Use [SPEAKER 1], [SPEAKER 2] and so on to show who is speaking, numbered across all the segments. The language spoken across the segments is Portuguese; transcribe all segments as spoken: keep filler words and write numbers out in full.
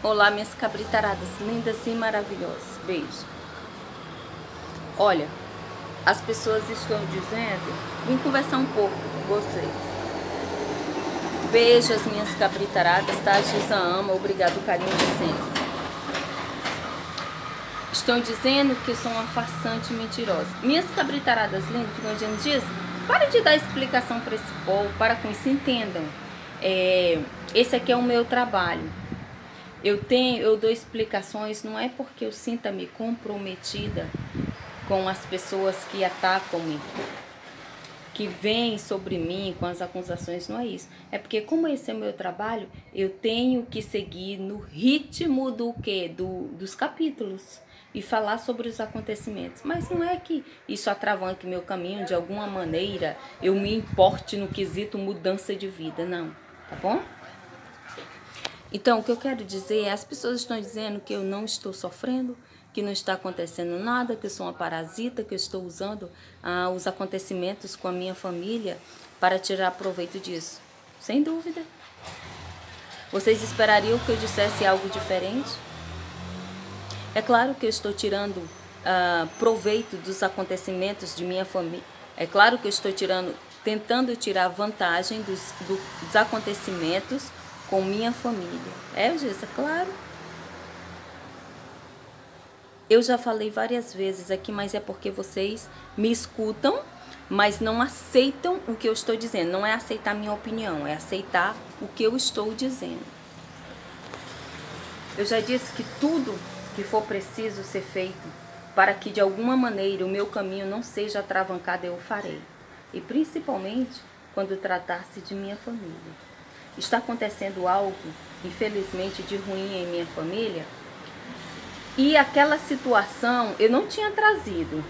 [SPEAKER 1] Olá, minhas cabritaradas lindas e maravilhosas. Beijo. Olha, as pessoas estão dizendo... Vim conversar um pouco com vocês. Beijo as minhas cabritaradas, tá? Giza ama, obrigado, carinho de sempre. Estão dizendo que eu sou uma farsante mentirosa. Minhas cabritaradas lindas ficam dizendo disso. Para de dar explicação para esse povo, para com isso, entendam. É, esse aqui é o meu trabalho. Eu tenho, eu dou explicações, não é porque eu sinta-me comprometida com as pessoas que atacam-me, que vêm sobre mim com as acusações, não é isso. É porque como esse é o meu trabalho, eu tenho que seguir no ritmo do quê? Do, dos capítulos e falar sobre os acontecimentos. Mas não é que isso atravanque meu caminho, de alguma maneira eu me importe no quesito mudança de vida, não, tá bom? Então, o que eu quero dizer é, as pessoas estão dizendo que eu não estou sofrendo, que não está acontecendo nada, que eu sou uma parasita, que eu estou usando ah, os acontecimentos com a minha família para tirar proveito disso. Sem dúvida. Vocês esperariam que eu dissesse algo diferente? É claro que eu estou tirando ah, proveito dos acontecimentos de minha família. É claro que eu estou tirando, tentando tirar vantagem dos, do, dos acontecimentos com minha família. É, Gessa, claro. Eu já falei várias vezes aqui, mas é porque vocês me escutam, mas não aceitam o que eu estou dizendo. Não é aceitar minha opinião, é aceitar o que eu estou dizendo. Eu já disse que tudo que for preciso ser feito para que de alguma maneira o meu caminho não seja atravancado, eu farei. E principalmente quando tratar-se de minha família. Está acontecendo algo, infelizmente, de ruim em minha família. E aquela situação eu não tinha trazido.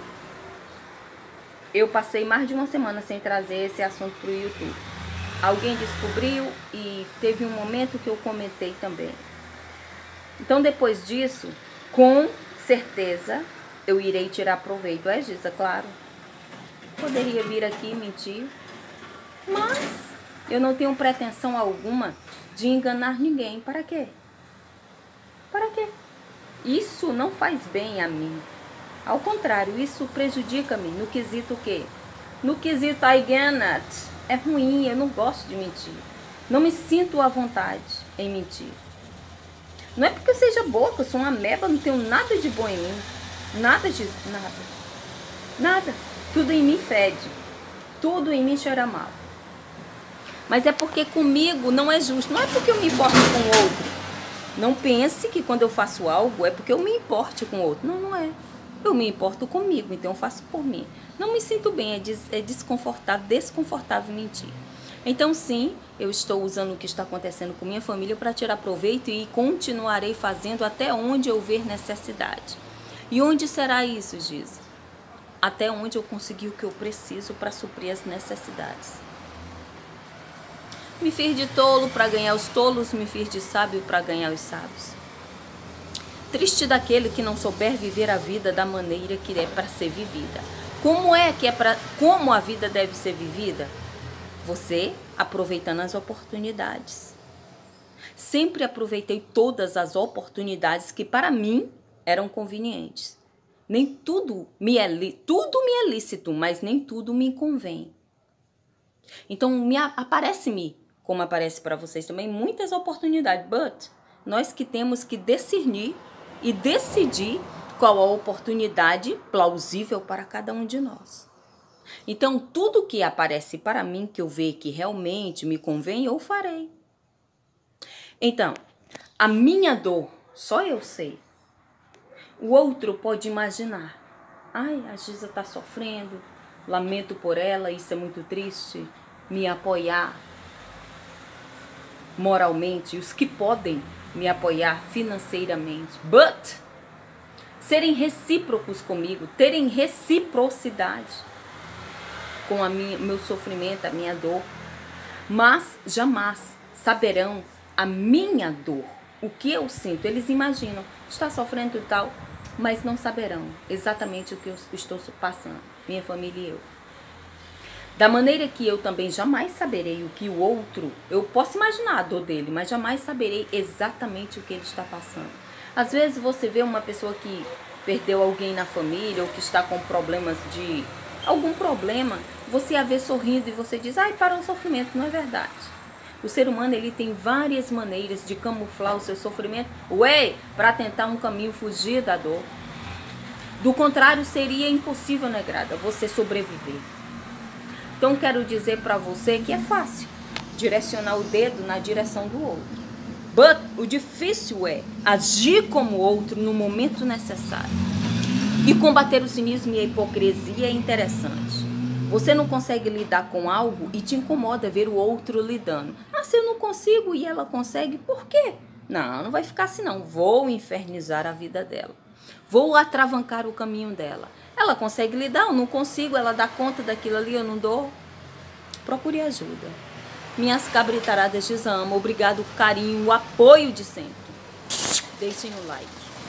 [SPEAKER 1] Eu passei mais de uma semana sem trazer esse assunto para o YouTube. Alguém descobriu e teve um momento que eu comentei também. Então, depois disso, com certeza, eu irei tirar proveito. É, Giza? Claro. Poderia vir aqui e mentir. Mas eu não tenho pretensão alguma de enganar ninguém. Para quê? Para quê? Isso não faz bem a mim. Ao contrário, isso prejudica-me no quesito o quê? No quesito I get it. É ruim, eu não gosto de mentir. Não me sinto à vontade em mentir. Não é porque eu seja boa, que eu sou uma ameba, não tenho nada de bom em mim. Nada disso, nada. Nada. Tudo em mim fede. Tudo em mim cheira mal. Mas é porque comigo não é justo. Não é porque eu me importo com o outro. Não pense que quando eu faço algo é porque eu me importe com o outro. Não, não é. Eu me importo comigo, então eu faço por mim. Não me sinto bem, é, des, é desconfortável, desconfortável mentir. Então sim, eu estou usando o que está acontecendo com minha família para tirar proveito e continuarei fazendo até onde eu ver necessidade. E onde será isso, Giza? Até onde eu conseguir o que eu preciso para suprir as necessidades. Me fiz de tolo para ganhar os tolos, me fiz de sábio para ganhar os sábios. Triste daquele que não souber viver a vida da maneira que é para ser vivida. Como é que é para, como a vida deve ser vivida? Você aproveitando as oportunidades. Sempre aproveitei todas as oportunidades que para mim eram convenientes. Nem tudo me é, tudo me é lícito, mas nem tudo me convém. Então me aparece-me, como aparece para vocês também, muitas oportunidades. But nós que temos que discernir e decidir qual a oportunidade plausível para cada um de nós. Então, tudo que aparece para mim, que eu ver que realmente me convém, eu farei. Então, a minha dor, só eu sei. O outro pode imaginar. Ai, a Giza está sofrendo, lamento por ela, isso é muito triste. Me apoiar moralmente, os que podem me apoiar financeiramente. But, serem recíprocos comigo, terem reciprocidade com a minha, meu sofrimento, a minha dor. Mas jamais saberão a minha dor, o que eu sinto. Eles imaginam, está sofrendo e tal, mas não saberão exatamente o que eu estou passando, minha família e eu. Da maneira que eu também jamais saberei o que o outro, eu posso imaginar a dor dele, mas jamais saberei exatamente o que ele está passando. Às vezes você vê uma pessoa que perdeu alguém na família ou que está com problemas de algum problema, você a vê sorrindo e você diz, ai, para o sofrimento. Não é verdade. O ser humano, ele tem várias maneiras de camuflar o seu sofrimento, ué, para tentar um caminho fugir da dor. Do contrário, seria impossível, negrada, você sobreviver. Então, quero dizer para você que é fácil direcionar o dedo na direção do outro. But o difícil é agir como o outro no momento necessário. E combater o cinismo e a hipocrisia é interessante. Você não consegue lidar com algo e te incomoda ver o outro lidando. Ah, se eu não consigo e ela consegue, por quê? Não, não vai ficar assim não. Vou infernizar a vida dela. Vou atravancar o caminho dela. Ela consegue lidar, eu não consigo, ela dá conta daquilo ali, eu não dou. Procure ajuda. Minhas cabritaradas te amam. Obrigado, o carinho, o apoio de sempre. Deixem o like.